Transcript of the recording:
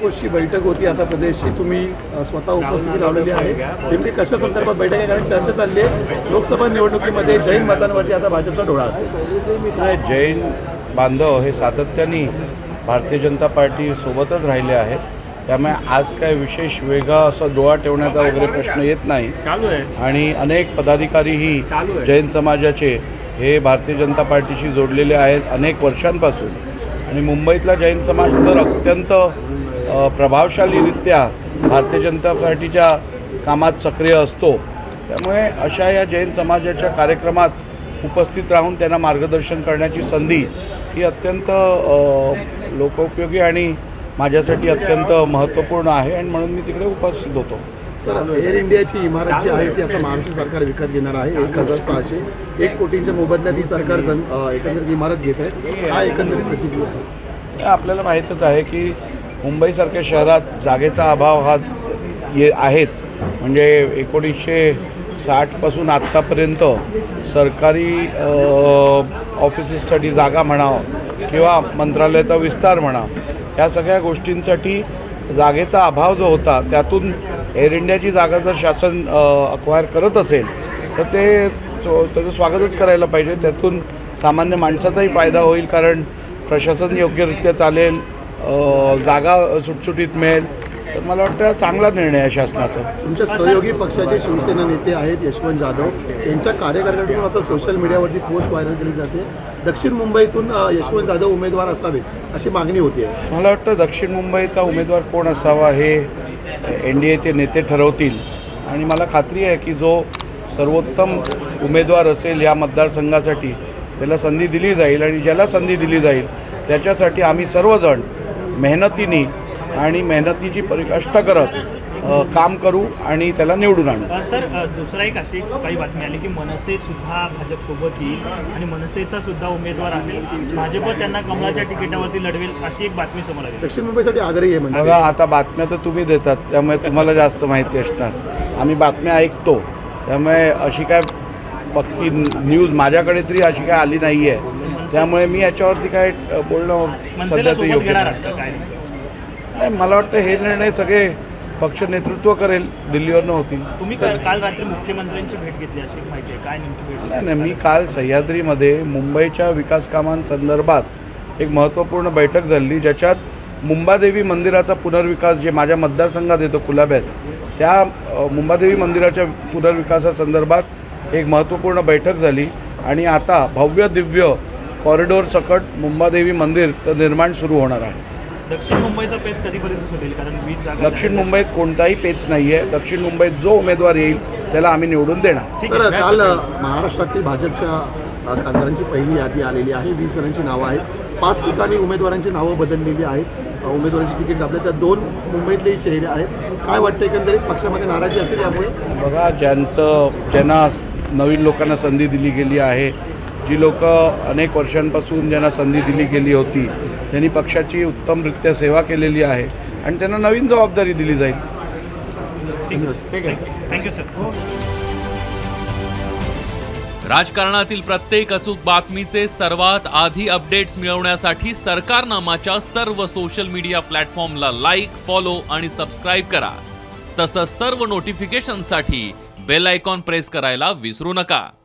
पोस्टची बैठक होती आता प्रदेशची, तुम्ही स्वतः उपस्थिती लावलेली आहे, नेमकी कशा संदर्भात बैठक आहे? कारण चर्चा चालली आहे लोकसभा निवडणुकीमध्ये जैन मतांवरती आता भाजपचा डोळा असेल. नाही, जैन बांधव हे सातत्याने भारतीय जनता पार्टी सोबतच राहिले आहेत, त्यामुळे आज काय विशेष वेगळा असा डोळा ठेवण्याचा वगैरे प्रश्न येत नाही. आणि अनेक पदाधिकारीही जैन समाजाचे हे भारतीय जनता पार्टीशी जोडलेले आहेत अनेक वर्षांपासून. आणि मुंबईतला जैन समाज तर अत्यंत प्रभावशालीरित्या भारतीय जनता पार्टीच्या कामात सक्रिय असतो, त्यामुळे अशा या जैन समाजाच्या कार्यक्रमात उपस्थित राहून त्यांना मार्गदर्शन करण्याची संधी ही अत्यंत लोकोपयोगी आणि माझ्यासाठी अत्यंत महत्त्वपूर्ण आहे आणि म्हणून मी तिकडे उपस्थित होतो. सर, एअर इंडियाची इमारत जी आहे ती आता महाराष्ट्र सरकार विकत घेणार आहे. 1,601 कोटींच्या मोबदल्यात ही सरकार एकंदरीत इमारत घेत आहे. काय एकंदरीत प्रतिक्रिया आहे? आपल्याला माहीतच आहे की मुंबईसारख्या शहरात जागेचा अभाव हा आहेच. म्हणजे 1960पासून आत्तापर्यंत सरकारी ऑफिसेससाठी जागा म्हणावं किंवा मंत्रालयाचा विस्तार म्हणा, या सगळ्या गोष्टींसाठी जागेचा अभाव जो होता, त्यातून एअर इंडियाची जागा जर शासन अक्वायर करत असेल तर त्याचं स्वागतच करायला पाहिजे. त्यातून सामान्य माणसाचाही फायदा होईल, कारण प्रशासन योग्यरित्या चालेल, जागा सुटसुटीत मिळेल. तर मला वाटतं चांगला निर्णय आहे शासनाचा. तुमच्या सहयोगी पक्षाचे शिवसेना नेते आहेत यशवंत जाधव, यांच्या कार्यकर्त्यांकडून आता सोशल मीडियावरती पोस्ट व्हायरल केली जाते. दक्षिण मुंबईतून यशवंत जाधव उमेदवार असावेत अशी मागणी होती आहे. मला वाटतं दक्षिण मुंबईचा उमेदवार कोण असावा हे NDAचे नेते ठरवतील आणि मला खात्री आहे की जो सर्वोत्तम उमेदवार असेल या मतदारसंघासाठी त्याला संधी दिली जाईल. आणि ज्याला संधी दिली जाईल त्याच्यासाठी आम्ही सर्वजण मेहनतीने आणि मेहनतीची परिकाष्ठा करत काम करू आणि त्याला निवडून आणू. सर, दुसरा एक अशी काही बातमी आली की मनसे सुद्धा भाजपसोबत येईल आणि मनसेचा सुद्धा उमेदवार असेल, भाजप त्यांना कमळाच्या तिकिटावरती लढवेल अशी एक बातमी समोर आली. दक्षिण मुंबईसाठी आग्रही आहे. बघा, आता बातम्या तर तुम्ही देतात त्यामुळे तुम्हाला जास्त माहिती असणार. आम्ही बातम्या ऐकतो, त्यामुळे अशी काय पक्की न्यूज माझ्याकडे तरी अशी काय आली नाही आहे, त्यामुळे मी याच्यावरती काय बोलणं सध्या तरी योग्य नाही. मला वाटतं हे निर्णय सगळे पक्ष नेतृत्व करेल, दिल्लीवरनं होतील. तुम्ही काल रात्री मुख्यमंत्र्यांची भेट घेतली अशी माहिती आहे, काय नेमकी भेट? नाही, मी काल सह्याद्रीमध्ये मुंबईच्या विकास कामांसंदर्भात एक महत्त्वपूर्ण बैठक झाली, ज्याच्यात मुंबादेवी मंदिराचा पुनर्विकास जे माझ्या मतदारसंघात येतो कुलाब्यात, त्या मुंबादेवी मंदिराच्या पुनर्विकासासंदर्भात एक महत्त्वपूर्ण बैठक झाली. आणि आता भव्य दिव्य कॉरिडॉर सकट मुंबादेवी मंदिरचं निर्माण सुरू होणार आहे. दक्षिण मुंबईचा पेच कधीपर्यंत सुटेल? कारण 20 जागा दक्षिण मुंबईत कोणताही पेच नाही आहे. दक्षिण मुंबईत जो उमेदवार येईल त्याला आम्ही निवडून देणार. सर, काल महाराष्ट्रातील भाजपच्या खासदारांची पहिली यादी आलेली आहे. 20 जणांची नावं आहेत. 5 ठिकाणी उमेदवारांची नावं बदललेली आहेत. उमेदवारांची तिकीट दाबले, त्या 2 मुंबईतलेही चेहरे आहेत. काय वाटतं एकंदरीत पक्षामध्ये नाराजी असेल यामुळे? बघा, ज्यांना नवीन लोकांना संधी दिली गेली आहे, जी लोक अनेक वर्षांपासून ज्यांना संधी दिली गेली होती, त्यांनी पक्षाची उत्तमरित्या सेवा केलेली आहे आणि त्यांना नवीन जबाबदारी दिली जाईल. Thank you sir. राजकारणातील प्रत्येक अचूक बातमीचे सर्वात आधी अपडेट्स मिळवण्यासाठी सरकारनामाच्या सर्व सोशल मीडिया प्लॅटफॉर्मला लाईक, फॉलो आणि सबस्क्राईब करा. तसंच सर्व नोटिफिकेशनसाठी बेल आयकॉन प्रेस करायला विसरू नका.